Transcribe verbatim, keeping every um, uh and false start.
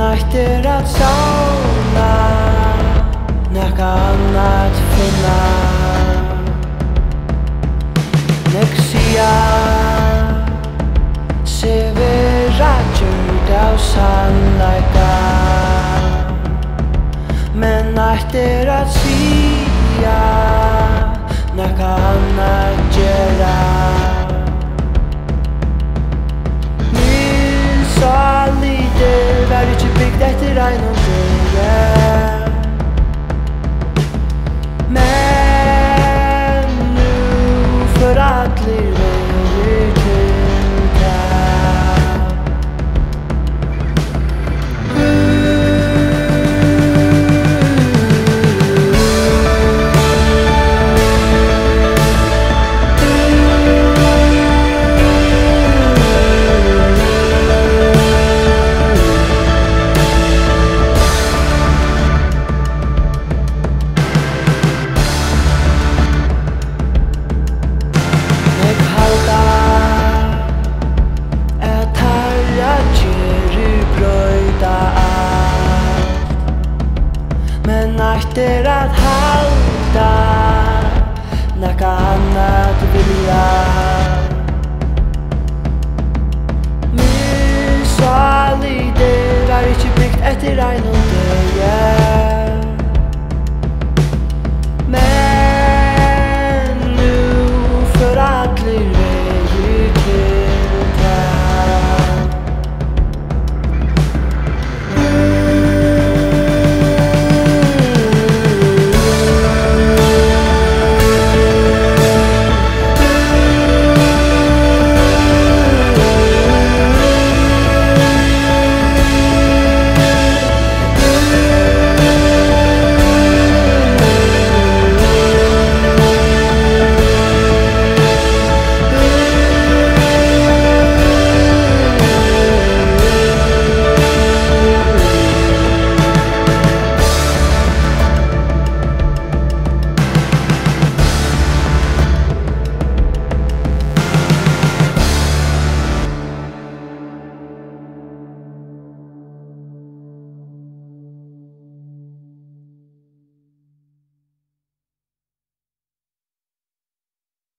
nætter at savna nekka annat finna. Nek sia se vera gjørd av sannleika, men nætter at sia nekka annat gjera. Min saliter var ikkje bygd etter einum døye, men nu for atlir verir til tær. Men nætter at halda nekka annat vilja. Min saliter var ikkje bygd etter einum